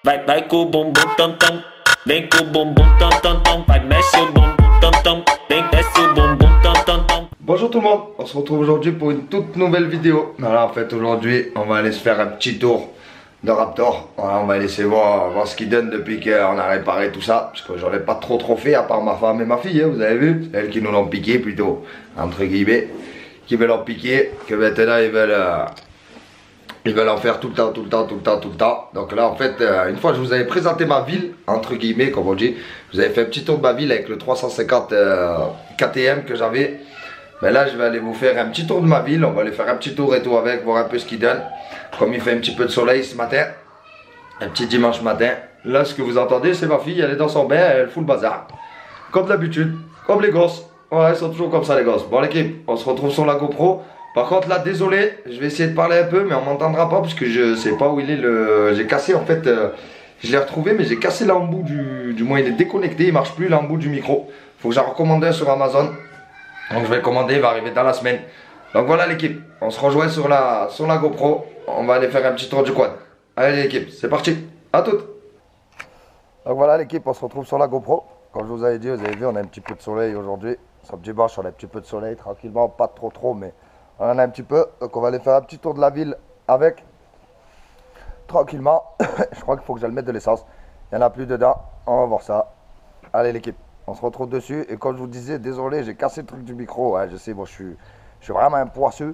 Vai com o bumbum tam tam, vem com o bumbum tam tam tam, vai mexe o bumbum tam tam, vem desce o bumbum tam tam tam. Bonjour tout le monde, on se retrouve aujourd'hui pour une toute nouvelle vidéo. Voilà, en fait aujourd'hui on va aller se faire un petit tour de Raptor. Voilà, on va laisser voir ce qu'il donne depuis qu'on a réparé tout ça, parce que j'en ai pas trop fait à part ma femme et ma fille, hein, vous avez vu, c'est elles qui nous l'ont piqué plutôt, entre guillemets, qui veulent en piquer, que maintenant ils veulent en faire tout le temps. Donc là en fait, une fois je vous avais présenté ma ville, entre guillemets comme on dit, vous avez fait un petit tour de ma ville avec le 350 KTM que j'avais. Mais là je vais aller vous faire un petit tour de ma ville, on va aller faire un petit tour et tout avec, voir un peu ce qu'il donne. Comme il fait un petit peu de soleil ce matin, un petit dimanche matin. Là ce que vous entendez c'est ma fille, elle est dans son bain, elle fout le bazar. Comme d'habitude, comme les gosses. Ouais, ils sont toujours comme ça les gosses. Bon l'équipe, on se retrouve sur la GoPro. Par contre là, désolé, je vais essayer de parler un peu, mais on m'entendra pas parce que je sais pas où il est le... J'ai cassé en fait, je l'ai retrouvé, mais j'ai cassé l'embout du moins il est déconnecté, il marche plus l'embout du micro. Faut que j'en recommande un sur Amazon. Donc je vais le commander, il va arriver dans la semaine. Donc voilà l'équipe, on se rejoint sur la GoPro. On va aller faire un petit tour du quad. Allez l'équipe, c'est parti, à toutes. Donc voilà l'équipe, on se retrouve sur la GoPro. Comme je vous avais dit, vous avez vu, on a un petit peu de soleil aujourd'hui. C'est un petit dimanche, on a un petit peu de soleil, tranquillement, pas trop, mais on en a un petit peu. Donc on va aller faire un petit tour de la ville avec. Tranquillement. Je crois qu'il faut que j'aille mettre de l'essence. Il n'y en a plus dedans, on va voir ça. Allez l'équipe, on se retrouve dessus. Et comme je vous disais, désolé, j'ai cassé le truc du micro. Ouais, je sais, moi je suis vraiment un poisseux.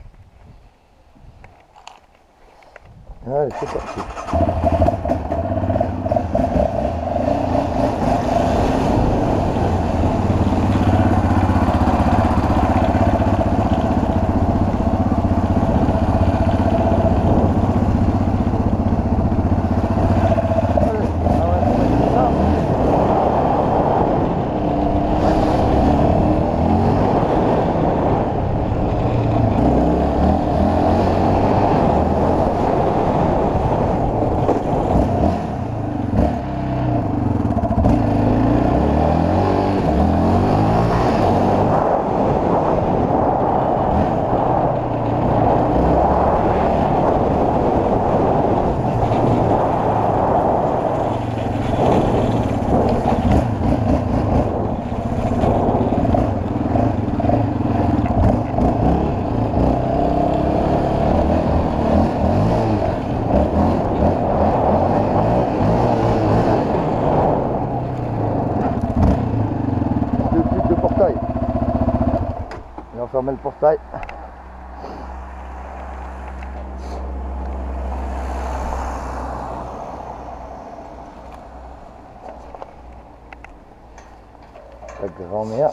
Allez, c'est parti. On va fermer le portail. La grand-mère.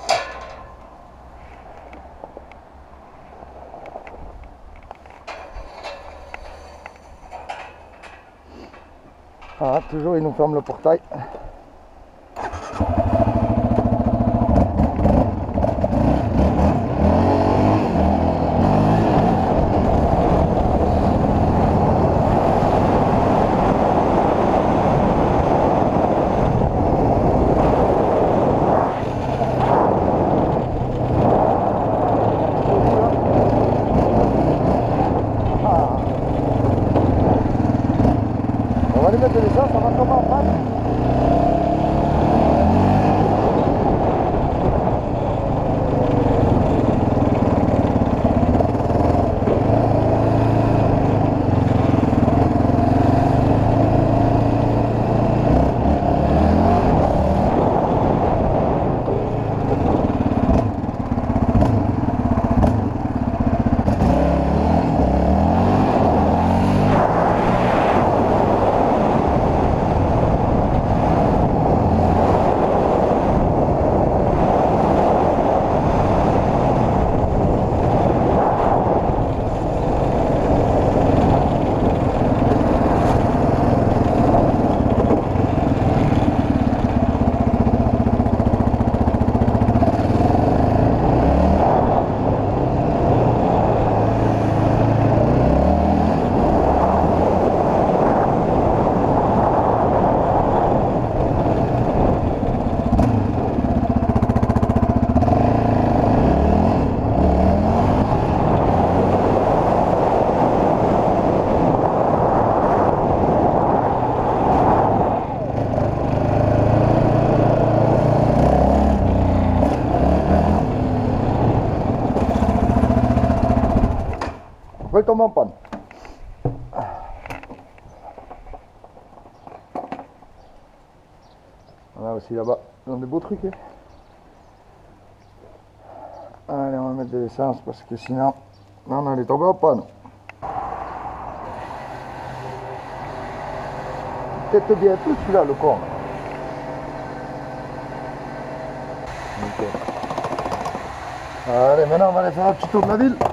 Ah, toujours il nous ferme le portail. On va aller mettre de l'essence, ça va comment en panne? tombe en panne. Voilà aussi là-bas, ils ont des beaux trucs. Hein. Allez, on va mettre de l'essence parce que sinon, là, on allait tomber en panne. Peut-être bien tout celui-là, le con. Okay. Allez, maintenant on va aller faire un petit tour de la ville.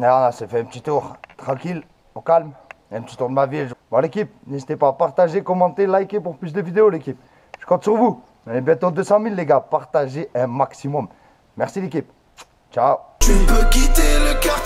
là, on s'est fait un petit tour tranquille, au calme. Un petit tour de ma ville. Bon l'équipe, n'hésitez pas à partager, commenter, liker pour plus de vidéos l'équipe. Je compte sur vous. On est bientôt 200 000 les gars. Partagez un maximum. Merci l'équipe. Ciao. Tu peux quitter le quartier.